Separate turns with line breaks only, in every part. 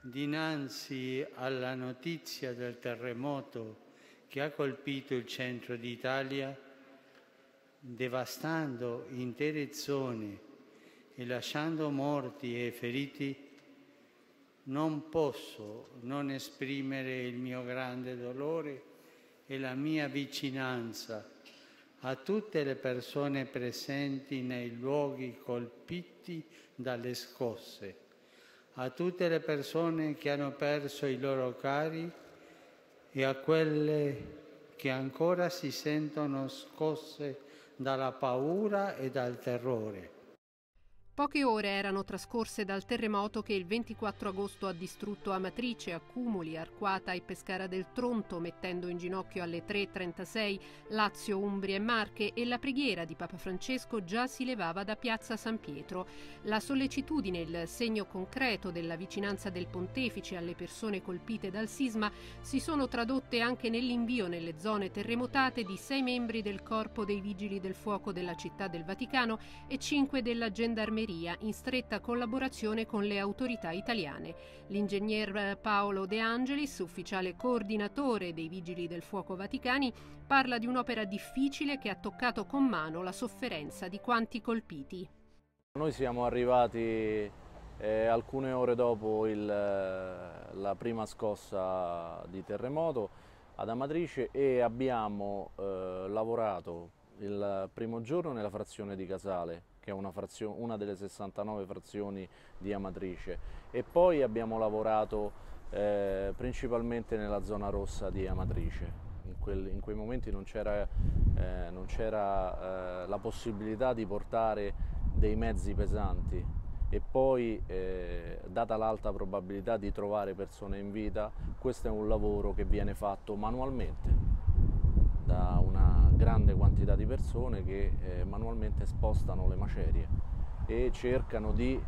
Dinanzi alla notizia del terremoto che ha colpito il centro d'Italia, devastando intere zone e lasciando morti e feriti, non posso non esprimere il mio grande dolore e la mia vicinanza a tutte le persone presenti nei luoghi colpiti dalle scosse, a tutte le persone che hanno perso i loro cari e a quelle che ancora si sentono scosse dalla paura e dal terrore.
Poche ore erano trascorse dal terremoto che il 24 agosto ha distrutto Amatrice, Accumuli, Arquata e Pescara del Tronto, mettendo in ginocchio alle 3:36 Lazio, Umbria e Marche, e la preghiera di Papa Francesco già si levava da Piazza San Pietro. La sollecitudine, il segno concreto della vicinanza del Pontefice alle persone colpite dal sisma, si sono tradotte anche nell'invio nelle zone terremotate di 6 membri del Corpo dei Vigili del Fuoco della Città del Vaticano e 5 della Gendarmeria, in stretta collaborazione con le autorità italiane. L'ingegner Paolo De Angelis, ufficiale coordinatore dei Vigili del Fuoco vaticani, parla di un'opera difficile che ha toccato con mano la sofferenza di quanti colpiti.
Noi siamo arrivati alcune ore dopo la prima scossa di terremoto ad Amatrice e abbiamo lavorato il primo giorno nella frazione di Casale, che è una delle 69 frazioni di Amatrice, e poi abbiamo lavorato principalmente nella zona rossa di Amatrice. In quei momenti non c'era la possibilità di portare dei mezzi pesanti e poi, data l'alta probabilità di trovare persone in vita, questo è un lavoro che viene fatto manualmente da una grande quantità di persone che manualmente spostano le macerie e cercano di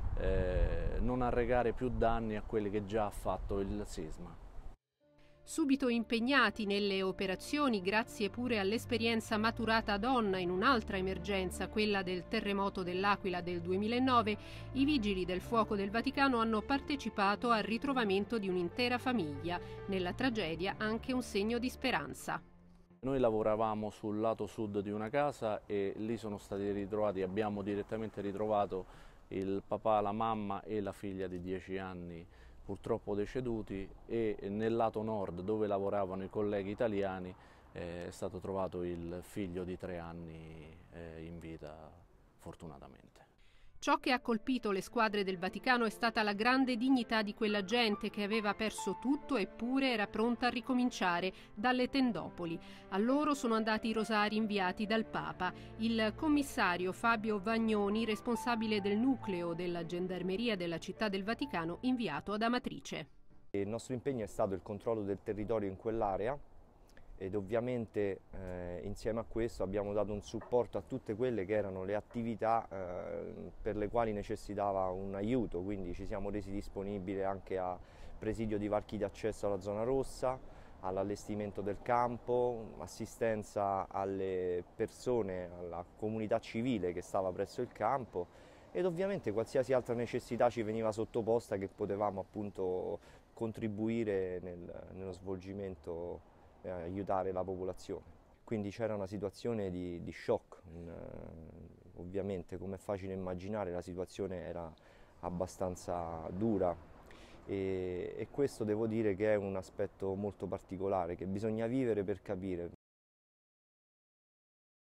non arrecare più danni a quelli che già ha fatto il sisma.
Subito impegnati nelle operazioni, grazie pure all'esperienza maturata ad Onna in un'altra emergenza, quella del terremoto dell'Aquila del 2009, i Vigili del Fuoco del Vaticano hanno partecipato al ritrovamento di un'intera famiglia. Nella tragedia anche un segno di speranza.
Noi lavoravamo sul lato sud di una casa e lì sono stati ritrovati, abbiamo direttamente ritrovato il papà, la mamma e la figlia di 10 anni purtroppo deceduti, e nel lato nord, dove lavoravano i colleghi italiani, è stato trovato il figlio di 3 anni in vita, fortunatamente.
Ciò che ha colpito le squadre del Vaticano è stata la grande dignità di quella gente che aveva perso tutto eppure era pronta a ricominciare, dalle tendopoli. A loro sono andati i rosari inviati dal Papa. Il commissario Fabio Vagnoni, responsabile del nucleo della Gendarmeria della Città del Vaticano, inviato ad Amatrice.
Il nostro impegno è stato il controllo del territorio in quell'area ed ovviamente insieme a questo abbiamo dato un supporto a tutte quelle che erano le attività per le quali necessitava un aiuto, quindi ci siamo resi disponibili anche a presidio di varchi di accesso alla zona rossa, all'allestimento del campo, assistenza alle persone, alla comunità civile che stava presso il campo, ed ovviamente qualsiasi altra necessità ci veniva sottoposta che potevamo appunto contribuire nello svolgimento, aiutare la popolazione. Quindi c'era una situazione di shock, ovviamente come è facile immaginare la situazione era abbastanza dura e questo devo dire che è un aspetto molto particolare che bisogna vivere per capire.